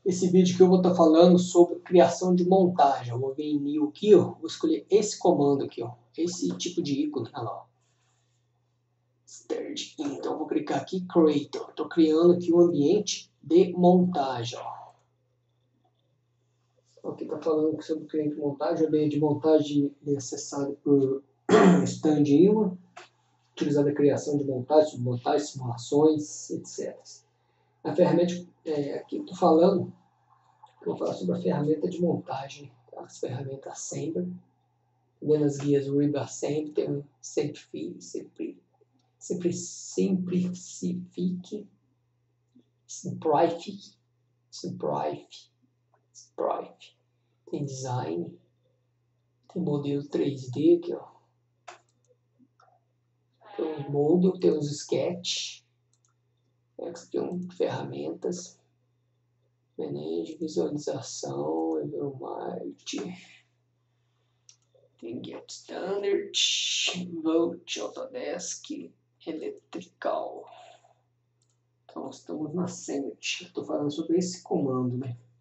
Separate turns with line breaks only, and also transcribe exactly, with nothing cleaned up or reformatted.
Esse vídeo que eu vou estar falando sobre criação de montagem. Eu vou vir em New aqui, ó, vou escolher esse comando aqui, ó, esse tipo de ícone, olha lá. Start. Então eu vou clicar aqui, Creator. Estou criando aqui um ambiente de montagem, ó. Aqui está falando sobre o cliente de montagem, o ambiente de montagem necessário por stand imã, utilizado a criação de montagem, submontagem, simulações, etcétera. A ferramenta, é, aqui estou falando, eu vou falar sobre a ferramenta de montagem, tá? As ferramentas Assembly, vendo as guias Rib Assembly, tem um Simplifique, sempre, sempre simplifique, simplify, simplify, simplify, tem design, tem modelo três D aqui, ó. Tem os model, tem os sketch, aqui tem um, ferramentas, manage, visualização, Evermite, tem Get Standard, Volt, Autodesk, Electrical. Então estamos na Assembly. Estou falando sobre esse comando, né?